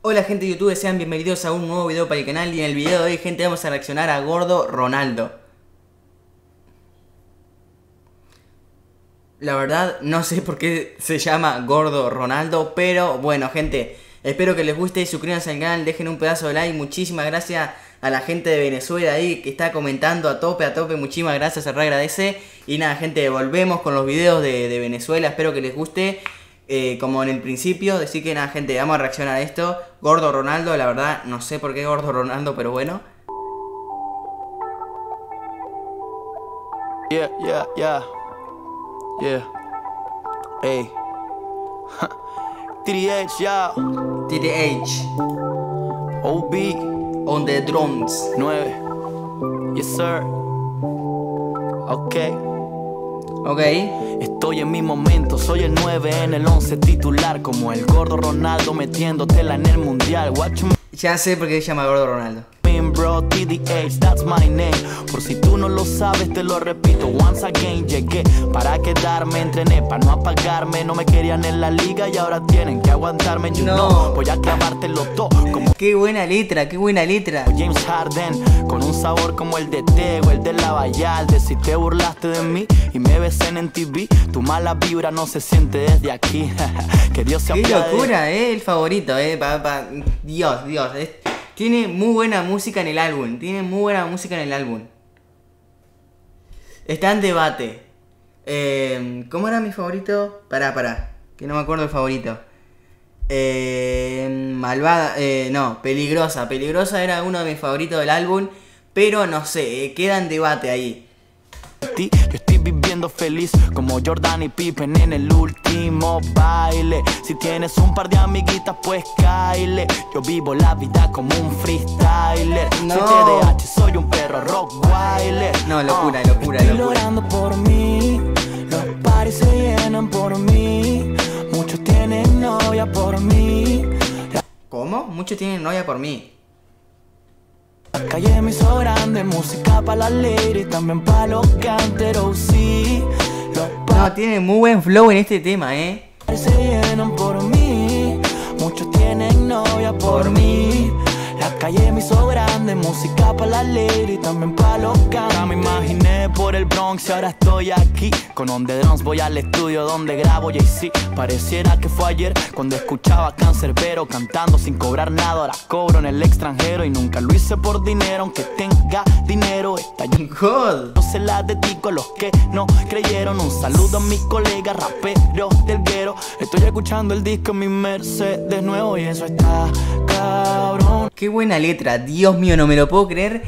Hola gente de YouTube, sean bienvenidos a un nuevo video para el canal. Y en el video de hoy, gente, vamos a reaccionar a Gordo Ronaldo. La verdad, no sé por qué se llama Gordo Ronaldo, pero bueno, gente, espero que les guste, suscríbanse al canal, dejen un pedazo de like. Muchísimas gracias a la gente de Venezuela ahí que está comentando a tope, muchísimas gracias, se re agradece. Y nada, gente, volvemos con los videos de Venezuela, espero que les guste. Como en el principio, decir que nada, gente, vamos a reaccionar a esto. Gordo Ronaldo, la verdad, no sé por qué Gordo Ronaldo, pero bueno. Yeah. Hey. TDH, yeah. TDH. OB. On the drums. 9. Yes, sir. Ok. Estoy en mi momento, soy el 9 en el 11 titular, como el Gordo Ronaldo metiéndotela en el mundial. Ya sé por qué se llama Gordo Ronaldo. Bro, TDH, that's my name. Por si tú no lo sabes, te lo repito once again. Llegué para quedarme, entrené para no apagarme. No me querían en la liga y ahora tienen que aguantarme. You know, voy a clavarte los dos como... Qué buena letra, qué buena letra. James Harden, con un sabor como el de Tego, el de la Vallarde. Si te burlaste de mí y me ves en TV, tu mala vibra no se siente desde aquí. Que Dios se apiade. Qué locura, el favorito, Dios. Tiene muy buena música en el álbum. Está en debate. ¿Cómo era mi favorito? Pará. Que no me acuerdo el favorito. Malvada. No, Peligrosa. Peligrosa era uno de mis favoritos del álbum. Pero no sé, queda en debate ahí. Yo estoy viviendo feliz como Jordan y Pippen en el último baile. Si tienes un par de amiguitas, pues cáile. Yo vivo la vida como un freestyler. No. Soy TDH, soy un perro Rottweiler. No, locura. Estoy logrando por mí. Los paris se llenan por mí. Muchos tienen novia por mí. ¿Cómo? Muchos tienen novia por mí. La calle me hizo grande, música pa' la lady, también pa' los canteros, sí. No, tiene muy buen flow en este tema, Se llenan por mí, muchos tienen novia por mí. La calle me hizo grande, música pa' la lady, también pa' los canteros. Me imaginé por el Bronx y ahora estoy aquí. Con On The Drums voy al estudio donde grabo Jay-Z. Pareciera que fue ayer cuando escuchaba Canserbero cantando sin cobrar nada. Ahora cobro en el extranjero y nunca lo hice por dinero. Aunque tenga dinero, esta yo se la dedico a los que no creyeron. Un saludo a mis colegas raperos del guero. Estoy escuchando el disco en mi Mercedes nuevo y eso está cabrón. Qué buena letra, Dios mío, no me lo puedo creer.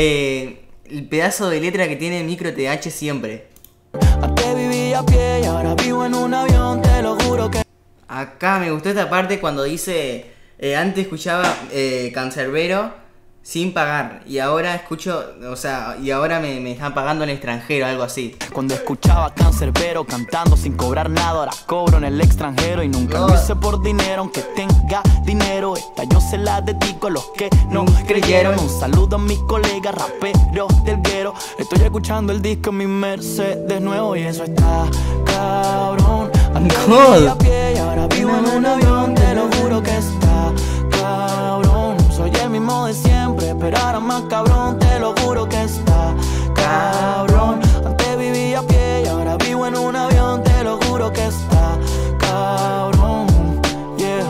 El pedazo de letra que tiene el micro TDH siempre. Antes vivía a pie y ahora vivo en un avión, te lo juro que... Acá me gustó esta parte cuando dice... antes escuchaba Canserbero sin pagar y ahora escucho, o sea, y ahora me están pagando en el extranjero, algo así. Cuando escuchaba Canserbero cantando sin cobrar nada, ahora cobro en el extranjero y nunca lo hice por dinero. Aunque tenga dinero, esta yo se la dedico a los que no creyeron. Un saludo a mis colegas raperos del guero. Estoy escuchando el disco en mi Mercedes nuevo y eso está cabrón. Antes vivía a pie y ahora vivo en un avión, te lo juro que está cabrón. Soy el mismo de siempre, pero ahora más cabrón, te lo juro que está cabrón. Antes vivía a pie y ahora vivo en un avión, te lo juro que está cabrón. Yeah.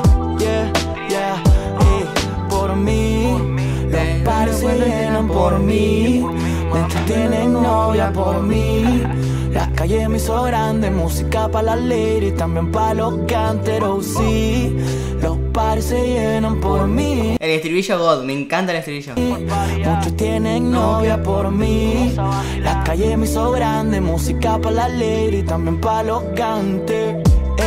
Por mí, los paris se llenan por mí. Muchos tienen novia por mí. La calle me hizo grande, música pa' la lady, también pa' los canteros, sí. Los paris se llenan por mí. El estribillo God, me encanta el estribillo. Muchos tienen novia por mí. La calle me hizo grande, música pa' la lady, también pa' los canteros.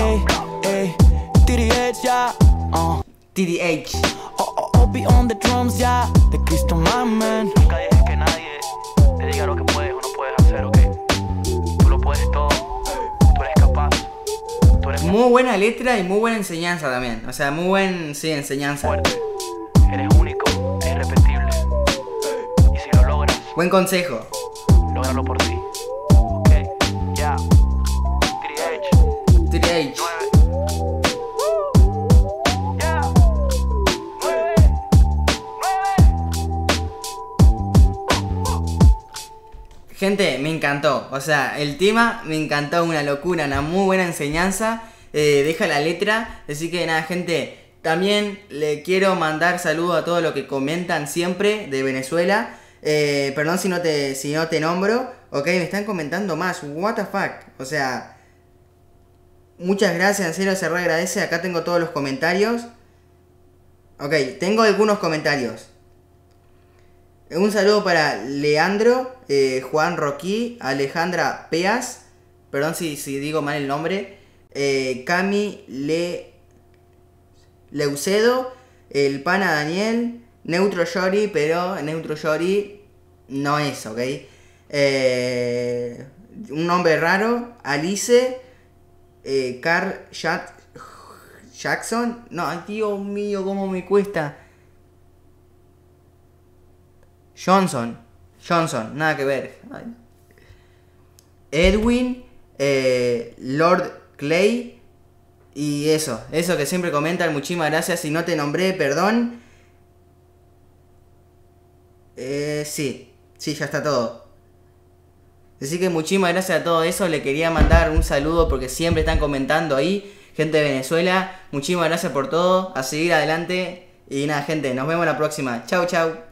TDH, ya. TDH. Be on the drums, ya. De Cristo Mamen. Nunca dejes que nadie te diga lo que puedes o no puedes hacer, ¿ok? Tú lo puedes todo, tú eres capaz, tú eres muy buena letra y muy buena enseñanza también. O sea, muy buen, sí, enseñanza. fuerte, eres único, eres irrepetible. Y si lo logras, Buen consejo. lógralo por ti, ¿ok? Ya. TDH. TDH. 9. Gente, me encantó. O sea, el tema me encantó, una locura, una muy buena enseñanza. Deja la letra. Así que nada, gente. También le quiero mandar saludos a todos los que comentan siempre de Venezuela. Perdón si no te nombro. Ok, me están comentando más. What the fuck. O sea, muchas gracias, en serio se re agradece. Acá tengo todos los comentarios. Ok, tengo algunos comentarios. Un saludo para Leandro, Juan Roquí, Alejandra Peas, perdón si digo mal el nombre, Cami Leucedo, el pana Daniel, Neutro Yori, pero Neutro Yori no es, ¿ok? Un nombre raro, Alice, Carl Jackson, no, Dios mío, cómo me cuesta. Johnson, nada que ver. Ay. Edwin, Lord Clay y eso que siempre comentan, muchísimas gracias. Si no te nombré, perdón. Sí, ya está todo. Así que muchísimas gracias a todo eso. Le quería mandar un saludo porque siempre están comentando ahí. Gente de Venezuela, muchísimas gracias por todo. A seguir adelante. Y nada, gente, nos vemos la próxima. Chau, chau.